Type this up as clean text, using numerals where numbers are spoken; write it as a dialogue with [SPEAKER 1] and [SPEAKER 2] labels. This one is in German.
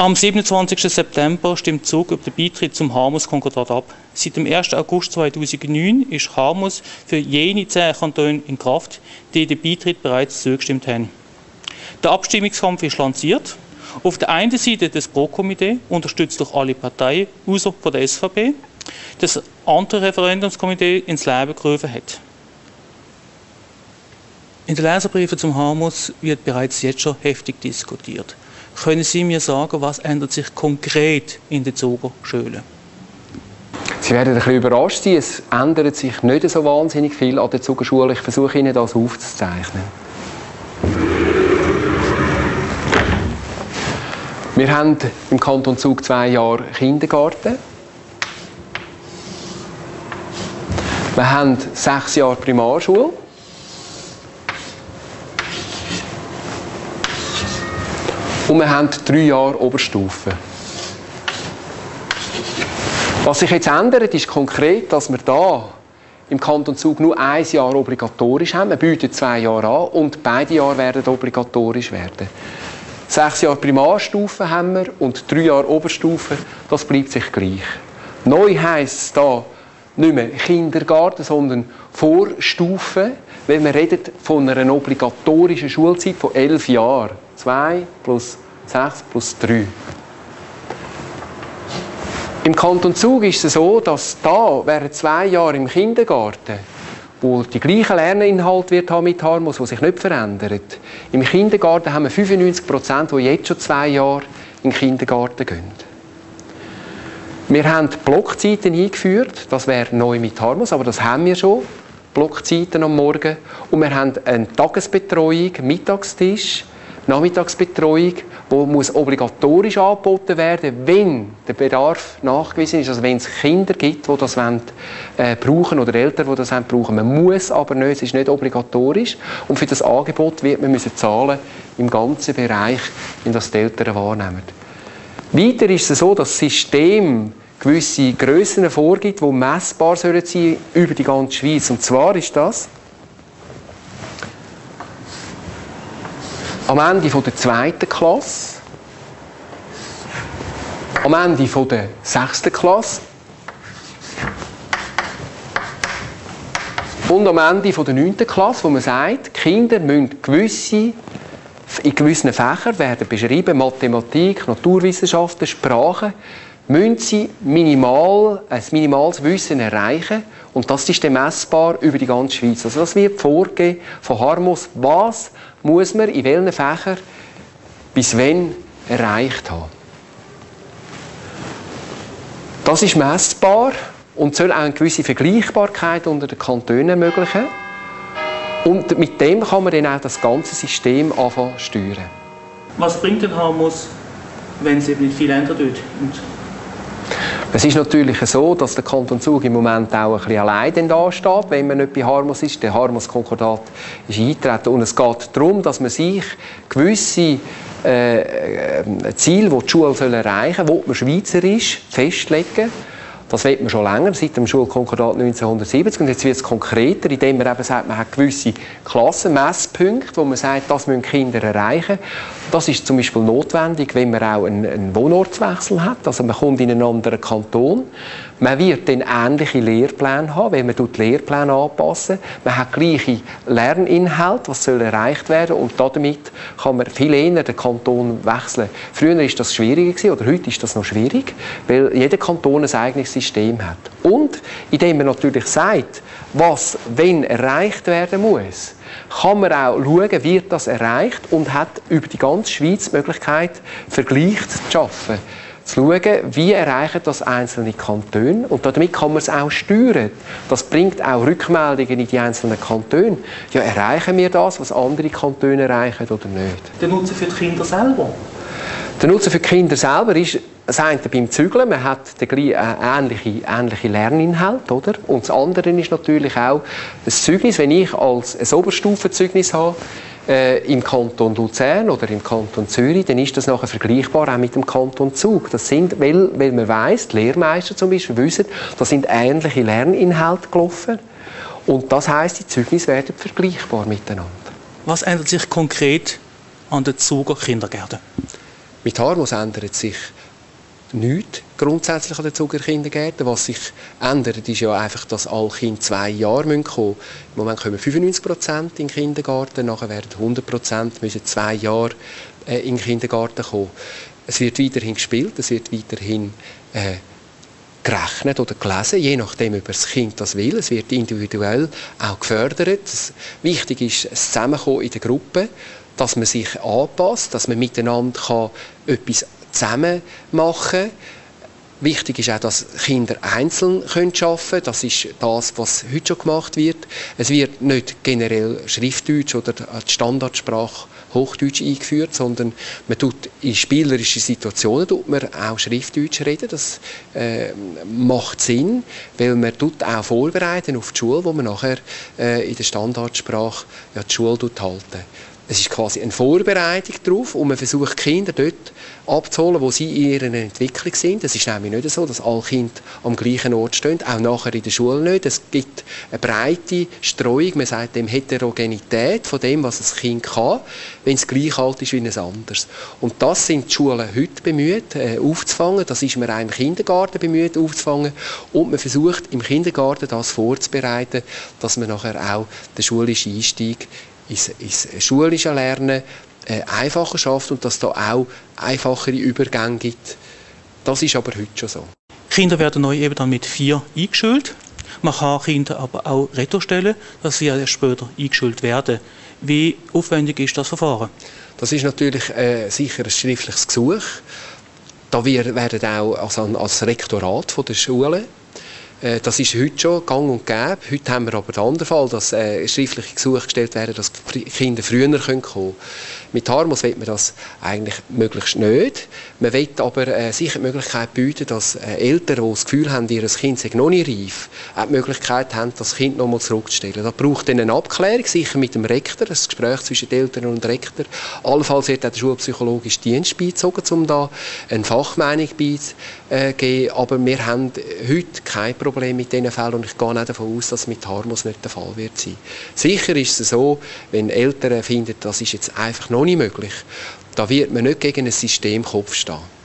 [SPEAKER 1] Am 27. September stimmt Zug über den Beitritt zum Harmos-Konkordat ab. Seit dem 1. August 2009 ist Harmos für jene 10 Kantone in Kraft, die den Beitritt bereits zugestimmt haben. Der Abstimmungskampf ist lanciert. Auf der einen Seite das Pro-Komitee, unterstützt durch alle Parteien, außer von der SVP, das andere Referendumskomitee ins Leben gerufen hat. In den Leserbriefen zum Harmos wird bereits jetzt schon heftig diskutiert. Können Sie mir sagen, was ändert sich konkret in den Zuger Schulen?
[SPEAKER 2] Sie werden ein bisschen überrascht sein. Es ändert sich nicht so wahnsinnig viel an der Zugerschule. Ich versuche Ihnen das aufzuzeichnen. Wir haben im Kanton Zug 2 Jahre Kindergarten. Wir haben 6 Jahre Primarschule. Und wir haben 3 Jahre Oberstufe. Was sich jetzt ändert, ist konkret, dass wir hier im Kanton Zug nur 1 Jahr obligatorisch haben. Wir bieten 2 Jahre an und beide Jahre werden obligatorisch werden. 6 Jahre Primarstufe haben wir und 3 Jahre Oberstufe, das bleibt sich gleich. Neu heisst es hier nicht mehr Kindergarten, sondern Vorstufe, weil wir reden von einer obligatorischen Schulzeit von 11 Jahren. 2 plus 6 plus 3. Im Kanton Zug ist es so, dass da während 2 Jahre im Kindergarten, wo die gleichen Lerninhalte wird haben mit Harmos, die sich nicht verändert. Im Kindergarten haben wir 95%, die jetzt schon 2 Jahre in den Kindergarten gehen. Wir haben Blockzeiten eingeführt, das wäre neu mit Harmos, aber das haben wir schon. Blockzeiten am Morgen. Und wir haben eine Tagesbetreuung, Mittagstisch, Nachmittagsbetreuung, die muss obligatorisch angeboten werden, wenn der Bedarf nachgewiesen ist. Also wenn es Kinder gibt, die das brauchen oder Eltern, die das brauchen. Man muss aber nicht, es ist nicht obligatorisch. Und für das Angebot wird man zahlen im ganzen Bereich, in das die Eltern wahrnehmen. Weiter ist es so, dass das System gewisse Grössen vorgibt, die messbar sein sollen über die ganze Schweiz. Und zwar ist das am Ende der 2. Klasse, am Ende der 6. Klasse und am Ende der 9. Klasse, wo man sagt, die Kinder müssen in gewissen Fächern werden beschrieben, Mathematik, Naturwissenschaften, Sprachen, müssen sie ein minimales Wissen erreichen und das ist dann messbar über die ganze Schweiz. Also das wird vorgegeben von Harmos, was muss man in welchen Fächern bis wann erreicht haben. Das ist messbar und soll auch eine gewisse Vergleichbarkeit unter den Kantonen ermöglichen. Und mit dem kann man dann auch das ganze System anfangen zu steuern.
[SPEAKER 1] Was bringt denn Harmos, wenn es eben nicht viel ändert wird?
[SPEAKER 2] Es ist natürlich so, dass der Kanton Zug im Moment auch ein bisschen allein dasteht, wenn man nicht bei Harmos ist. Der Harmos-Konkordat ist eingetreten und es geht darum, dass man sich gewisse Ziele, die die Schule erreichen soll, man schweizerisch festlegen. Das will man schon länger, seit dem Schulkonkordat 1970. Und jetzt wird es konkreter, indem man eben sagt, man hat gewisse Klassenmesspunkte, wo man sagt, das müssen Kinder erreichen. Das ist zum Beispiel notwendig, wenn man auch einen Wohnortswechsel hat. Also man kommt in einen anderen Kanton. Man wird dann ähnliche Lehrpläne haben, wenn man die Lehrpläne anpassen. Man hat gleiche Lerninhalte, was soll erreicht werden. Und damit kann man viel eher den Kanton wechseln. Früher war das schwieriger gewesen, oder heute ist das noch schwierig, weil jeder Kanton ein eigenes System hat. Und indem man natürlich sagt, was wenn erreicht werden muss, kann man auch schauen, wird das erreicht und hat über die ganze Schweiz die Möglichkeit, Vergleiche zu schaffen. Zu schauen, wie erreichen das einzelne Kantone und damit kann man es auch steuern. Das bringt auch Rückmeldungen in die einzelnen Kantone. Ja, erreichen wir das, was andere Kantone erreichen oder nicht?
[SPEAKER 1] Der Nutzen für die Kinder selber?
[SPEAKER 2] Der Nutzen für die Kinder selber ist, das eine beim Zügeln, man hat ähnliche Lerninhalte, oder? Und das andere ist natürlich auch das Zeugnis, wenn ich als ein Oberstufenzeugnis habe, im Kanton Luzern oder im Kanton Zürich, dann ist das nachher vergleichbar auch mit dem Kanton Zug. Das sind, weil man weiss, die Lehrmeister zum Beispiel wissen, da sind ähnliche Lerninhalte gelaufen und das heisst, die Zeugnisse werden vergleichbar miteinander.
[SPEAKER 1] Was ändert sich konkret an den Zuger Kindergärten?
[SPEAKER 2] Mit Harmos ändert sich nichts grundsätzlich an den Zuckerkindergärten. Was sich ändert, ist ja einfach, dass alle Kinder 2 Jahre kommen müssen. Im Moment kommen 95% in den Kindergarten, nachher werden 100% müssen 2 Jahre in den Kindergarten kommen. Es wird weiterhin gespielt, es wird weiterhin gerechnet oder gelesen, je nachdem, ob das Kind das will. Es wird individuell auch gefördert. Wichtig ist das Zusammenkommen in der Gruppe, dass man sich anpasst, dass man miteinander etwas zusammen machen kann. Wichtig ist auch, dass Kinder einzeln arbeiten können. Das ist das, was heute schon gemacht wird. Es wird nicht generell Schriftdeutsch oder die Standardsprache Hochdeutsch eingeführt, sondern man tut in spielerischen Situationen auch Schriftdeutsch reden. Das macht Sinn, weil man tut auch vorbereiten auf die Schule, wo man nachher in der Standardsprache die Schule halten. Es ist quasi eine Vorbereitung darauf und man versucht, die Kinder dort abzuholen, wo sie in ihrer Entwicklung sind. Es ist nämlich nicht so, dass alle Kinder am gleichen Ort stehen, auch nachher in der Schule nicht. Es gibt eine breite Streuung, man sagt dem Heterogenität von dem, was ein Kind kann, wenn es gleich alt ist wie ein anderes. Und das sind die Schulen heute bemüht, aufzufangen. Das ist man auch im Kindergarten bemüht, aufzufangen. Und man versucht, im Kindergarten das vorzubereiten, dass man nachher auch den schulischen Einstieg ins schulische Lernen einfacher schafft und dass es da auch einfachere Übergänge gibt. Das ist aber heute schon so.
[SPEAKER 1] Kinder werden neu eben dann mit 4 eingeschult. Man kann Kinder aber auch retourstellen, dass sie ja später eingeschult werden. Wie aufwendig ist das Verfahren?
[SPEAKER 2] Das ist natürlich sicher ein schriftliches Gesuch. Da werden auch als Rektorat von der Schule. Das ist heute schon gang und gäbe. Heute haben wir aber den anderen Fall, dass schriftliche Gesuche gestellt werden, dass die Kinder früher kommen können. Mit Harmos will man das eigentlich möglichst nicht. Man will aber sicher die Möglichkeit bieten, dass Eltern, die das Gefühl haben, ihr Kind sei noch nicht reif, auch die Möglichkeit haben, das Kind noch mal zurückzustellen. Da braucht dann eine Abklärung, sicher mit dem Rektor, ein Gespräch zwischen den Eltern und dem Rektor. Allenfalls wird auch der schulpsychologische Dienst beizogen, um da eine Fachmeinung beizugeben. Aber wir haben heute kein Problem mit diesen Fällen und ich gehe auch davon aus, dass mit Harmos nicht der Fall wird sein. Sicher ist es so, wenn Eltern finden, das ist jetzt einfach noch nicht möglich, da wird man nicht gegen ein System Kopf stehen.